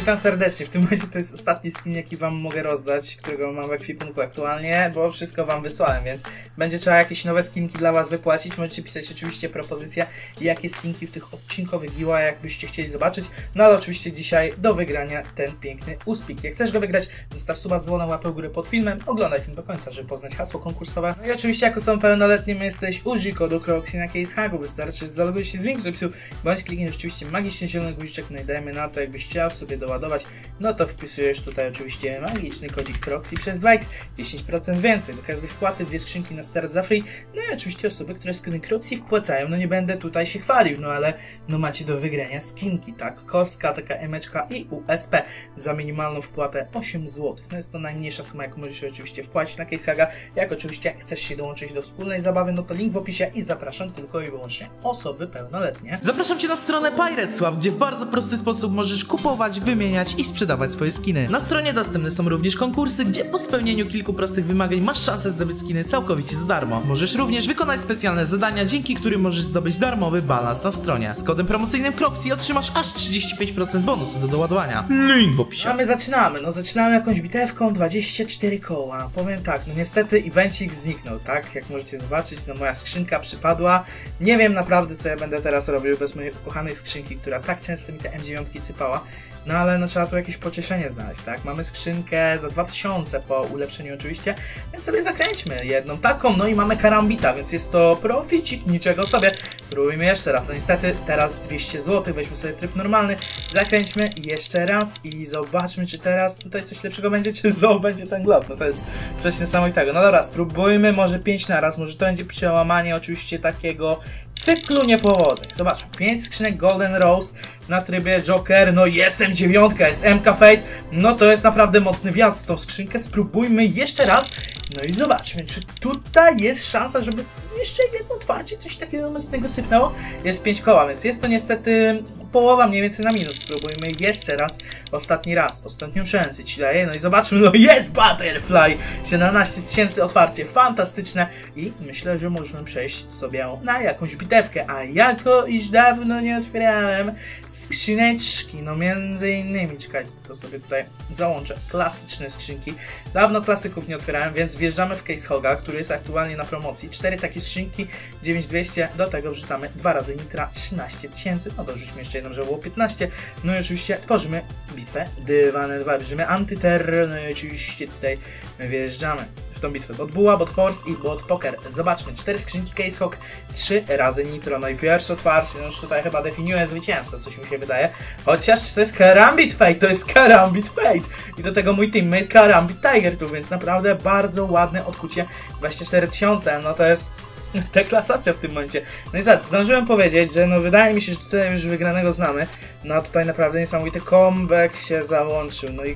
Witam serdecznie, w tym momencie to jest ostatni skin, jaki wam mogę rozdać, którego mam w ekwipunku aktualnie, bo wszystko wam wysłałem, więc będzie trzeba jakieś nowe skinki dla was wypłacić. Możecie pisać oczywiście propozycje, jakie skinki w tych odcinkowych giveawayach byście chcieli zobaczyć. No ale oczywiście dzisiaj do wygrania ten piękny uspik. Jak chcesz go wygrać, zostaw suba z dzwonem, łapę w górę pod filmem, oglądaj film do końca, żeby poznać hasło konkursowe. No i oczywiście jako są pełnoletnim jesteś, użyj kodu Croxy na CaseHagu, wystarczy, że zalogujesz się z linku z opisu, bądź klikniesz oczywiście magiczny zielony guziczek, no i dajmy na to, jakbyś chciał sobie doładować, no to wpisujesz tutaj oczywiście magiczny kodzik Croxy przez 2x, 10% więcej. Do każdej wpłaty 2 skrzynki na start za free. No i oczywiście osoby, które skiny Croxy wpłacają, no nie będę tutaj się chwalił, no ale no macie do wygrania skinki, tak? Kostka, taka emeczka i USP za minimalną wpłatę 8 zł. No jest to najmniejsza suma, jaką możesz oczywiście wpłacić na CaseHaga. Jak oczywiście chcesz się dołączyć do wspólnej zabawy, no to link w opisie i zapraszam tylko i wyłącznie osoby pełnoletnie. Zapraszam Cię na stronę PiratesWap, gdzie w bardzo prosty sposób możesz kupować, wymieniać i sprzedawać swoje skiny. Na stronie dostępne są również konkursy, gdzie po spełnieniu kilku prostych wymagań masz szansę zdobyć skiny całkowicie za darmo. Możesz również wykonać specjalne zadania, dzięki którym możesz zdobyć darmowy balans na stronie. Z kodem promocyjnym Croxy otrzymasz aż 35% bonusu do doładowania. Link w opisie. A my zaczynamy, no zaczynamy jakąś bitewką, 24 koła. Powiem tak, no niestety evencik zniknął, tak? Jak możecie zobaczyć, no moja skrzynka przypadła. Nie wiem naprawdę, co ja będę teraz robił bez mojej ukochanej skrzynki, która tak często mi te M9 sypała. No ale no trzeba tu jakieś pocieszenie znaleźć, tak? Mamy skrzynkę za 2000 po ulepszeniu oczywiście, więc sobie zakręćmy jedną taką, no i mamy karambita, więc jest to proficik, niczego sobie. Spróbujmy jeszcze raz, no niestety teraz 200 zł, weźmy sobie tryb normalny, zakręćmy jeszcze raz i zobaczmy, czy teraz tutaj coś lepszego będzie, czy znowu będzie ten glob, no to jest coś niesamowitego. No dobra, spróbujmy, może 5 na raz, może to będzie przełamanie oczywiście takiego cyklu niepowodzeń. Zobaczmy, 5 skrzynek Golden Rose na trybie Joker, no jestem 9, jest MK Fate, no to jest naprawdę mocny wjazd w tą skrzynkę, spróbujmy jeszcze raz, no i zobaczmy, czy tutaj jest szansa, żeby jeszcze jedno otwarcie, coś takiego mocnego sypnęło. Jest 5 koła, więc jest to niestety połowa mniej więcej na minus. Spróbujmy jeszcze raz, ostatni raz, ostatnią szansę ci daję, no i zobaczmy, no jest Butterfly, 17 000 otwarcie, fantastyczne i myślę, że możemy przejść sobie na jakąś bitewkę, a jako iż dawno nie otwierałem skrzyneczki, no między innymi, czekajcie, tylko sobie tutaj załączę klasyczne skrzynki, dawno klasyków nie otwierałem, więc wjeżdżamy w CaseHaga, który jest aktualnie na promocji, 4 takie skrzynki, 9200, do tego wrzucamy 2 razy nitra, 13 000, no dorzućmy jeszcze jedną, żeby było 15, no i oczywiście tworzymy bitwę dywanem 2, bierzemy antyterror, no i oczywiście tutaj wjeżdżamy w tą bitwę bot buła, bot force i bot poker. Zobaczmy, 4 skrzynki CaseHag, 3 razy nitro, no i pierwsze otwarcie, no już tutaj chyba definiuje zwycięzcę, coś mi się wydaje, chociaż to jest Karambit Fate, to jest Karambit Fate i do tego mój teammate Karambit Tiger tu, więc naprawdę bardzo ładne odkucie, 24 000, no to jest deklasacja w tym momencie. No i zdążyłem powiedzieć, że no wydaje mi się, że tutaj już wygranego znamy, no a tutaj naprawdę niesamowity comeback się załączył, no i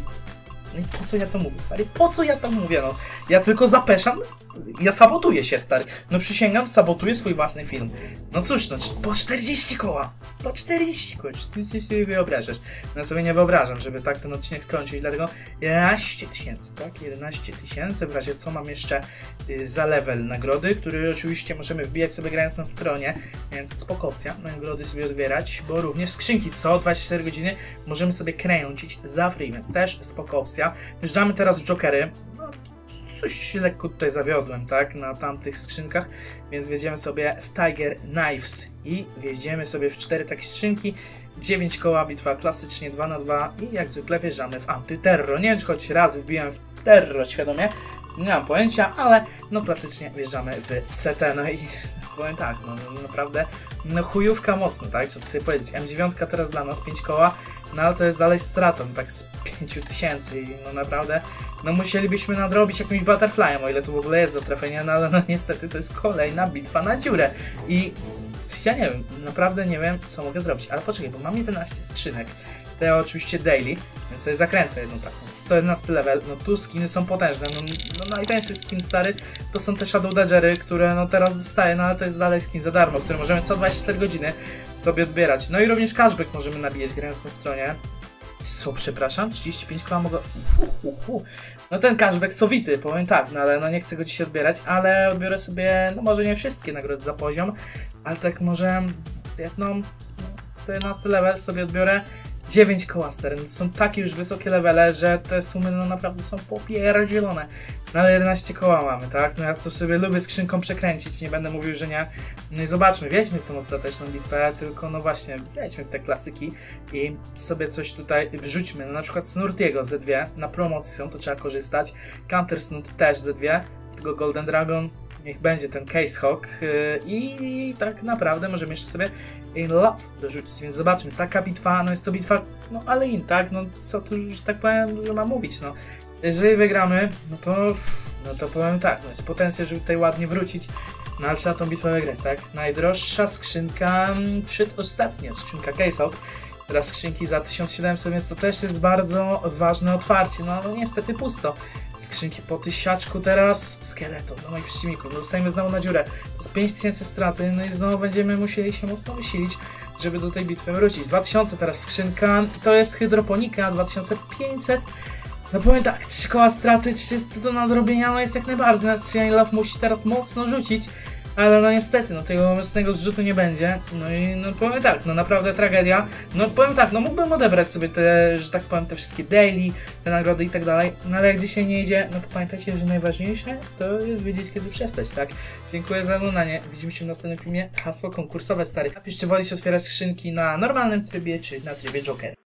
po co ja to mówię, stary? Po co ja to mówię, no? Ja tylko zapeszam, ja sabotuję się, stary. No przysięgam, sabotuję swój własny film. No cóż, no po 40 koła. Po 40 koła, ty sobie wyobrażasz. No sobie nie wyobrażam, żeby tak ten odcinek skończyć, dlatego 11 000, tak? 11 000, w razie co mam jeszcze za level nagrody, który oczywiście możemy wbijać sobie grając na stronie, więc spoko opcja, nagrody sobie odbierać, bo również skrzynki co 24 godziny możemy sobie kręcić za free, więc też spoko opcja. Wjeżdżamy teraz w Jokery. No, coś się lekko tutaj zawiodłem, tak, na tamtych skrzynkach, więc wjedziemy sobie w Tiger Knives i wjedziemy sobie w 4 takie skrzynki, 9 koła, bitwa klasycznie 2 na 2 i jak zwykle wjeżdżamy w antyterror. Nie wiem, czy choć raz wbiłem w terror świadomie, nie mam pojęcia, ale no klasycznie wjeżdżamy w CT, no i powiem tak, no naprawdę, no chujówka mocno, tak, co tu sobie powiedzieć, M9 teraz dla nas 5 koła, no ale to jest dalej stratą, tak z 5000 i no naprawdę, no musielibyśmy nadrobić jakimś Butterflyem, o ile tu w ogóle jest do trafienia, no ale no niestety to jest kolejna bitwa na dziurę i ja nie wiem, naprawdę nie wiem, co mogę zrobić, ale poczekaj, bo mam 11 skrzynek, te oczywiście daily, więc sobie zakręcę jedną taką, 111 level, no tu skiny są potężne, no najtańszy skin stary, to są te Shadow Dodgery, które no teraz dostaję, no ale to jest dalej skin za darmo, który możemy co 24 godziny sobie odbierać, no i również cashback możemy nabijać grając na stronie. Co, przepraszam? 35 koła mogę... No ten cashback sowity, powiem tak, no ale no nie chcę go dzisiaj odbierać, ale odbiorę sobie, no może nie wszystkie nagrody za poziom, ale tak może jedną, 14 level sobie odbiorę 9 koła, stary, no to są takie już wysokie levele, że te sumy no naprawdę są popierdzielone. No ale 11 koła mamy, tak? No ja to sobie lubię skrzynką przekręcić, nie będę mówił, że nie. No i zobaczmy, wjedźmy w tą ostateczną bitwę, tylko no właśnie, wjedźmy w te klasyki i sobie coś tutaj wrzućmy. No na przykład Snurtiego Z2 na promocję, to trzeba korzystać. Counter Snut też Z2, tego Golden Dragon. Niech będzie ten Case Hawk i tak naprawdę możemy jeszcze sobie In Love dorzucić, więc zobaczmy, taka bitwa, no jest to bitwa, no ale in, tak, no co tu, że tak powiem, że mam mówić, no. Jeżeli wygramy, no to powiem tak, no jest potencjał, żeby tutaj ładnie wrócić, no ale trzeba tą bitwę wygrać, tak. Najdroższa skrzynka, przedostatnia skrzynka Case Hawk. Teraz skrzynki za 1700, więc to też jest bardzo ważne otwarcie, no niestety pusto. Skrzynki po 1000 teraz, skeleton do moich przeciwników, zostajemy znowu na dziurę. To jest 5000 straty, no i znowu będziemy musieli się mocno wysilić, żeby do tej bitwy wrócić. 2000 teraz skrzynka, to jest hydroponika, 2500. No powiem tak, 3 koła straty, 300 do nadrobienia, no jest jak najbardziej, na skrzynia Love musi teraz mocno rzucić. Ale no niestety, no tego mocnego zrzutu nie będzie. No i no powiem tak, no naprawdę tragedia. No powiem tak, no mógłbym odebrać sobie te, że tak powiem, te wszystkie daily, te nagrody i tak dalej. No ale jak dzisiaj nie idzie, no to pamiętajcie, że najważniejsze to jest wiedzieć, kiedy przestać, tak? Dziękuję za oglądanie. Widzimy się w następnym filmie. Hasło konkursowe, stary. Napiszcie, wolisz otwierać skrzynki na normalnym trybie, czy na trybie Joker.